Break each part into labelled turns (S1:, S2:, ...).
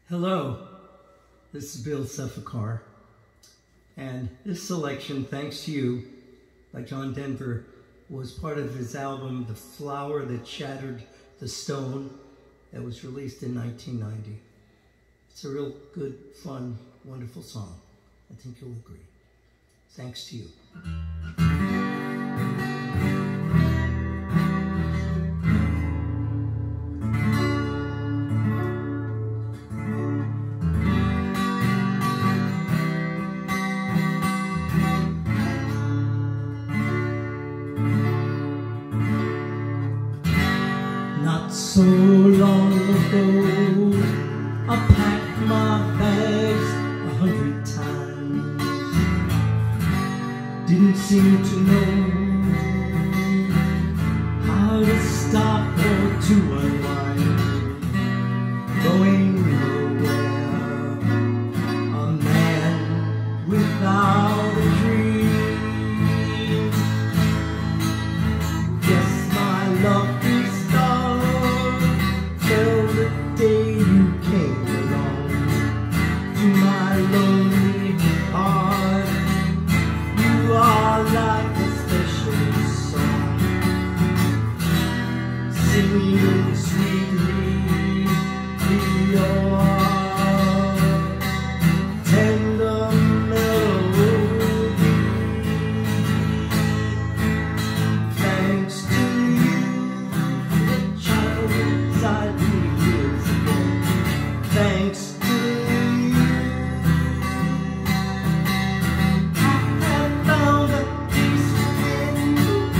S1: Hello, this is Bill Sefakar, and this selection, Thanks to You, by John Denver, was part of his album, The Flower That Shattered the Stone, that was released in 1990. It's a real good, fun, wonderful song. I think you'll agree. Thanks to You. Not so long ago, I packed my bags 100 times. Didn't seem to know how to stop or to unwind. Going nowhere, a man without a dream. Guess my love till the day you came along to my lonely heart. You are like a special song, singing sweetly to your tender melody. Thanks to you, the child inside me. Thanks to you, I have found a peace within.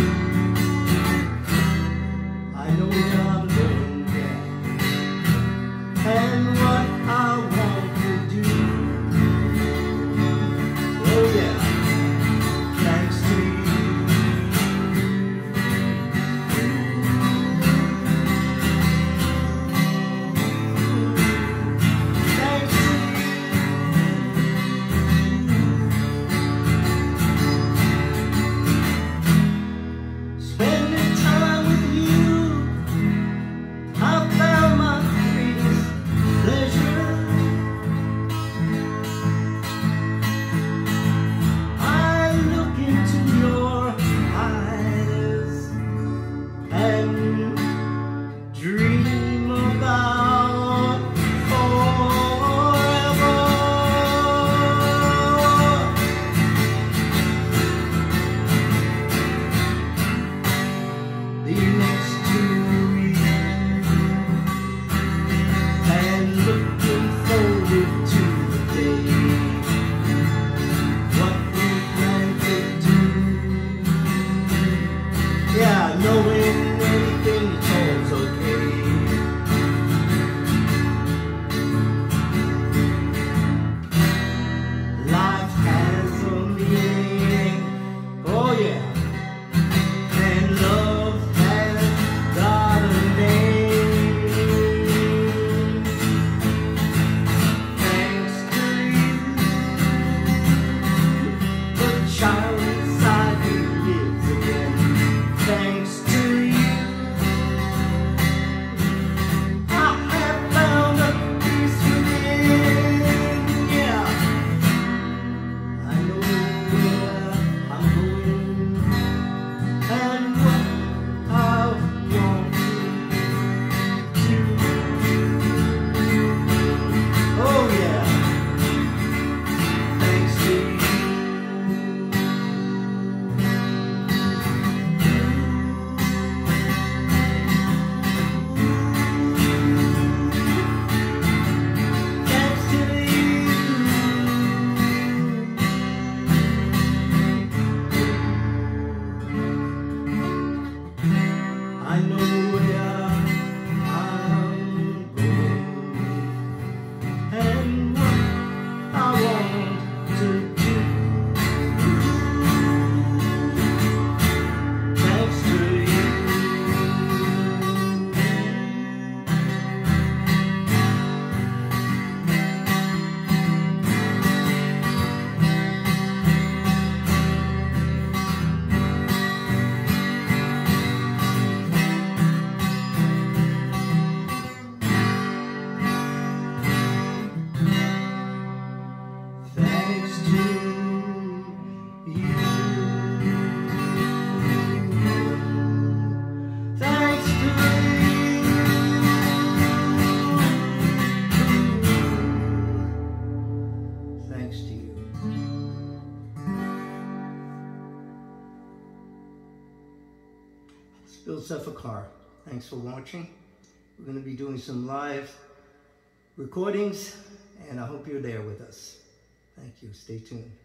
S1: I know that I'm going there, and what I want to do. Oh yeah, thanks to you. Bill Sefakar. Thanks for watching. We're going to be doing some live recordings, and I hope you're there with us. Thank you. Stay tuned.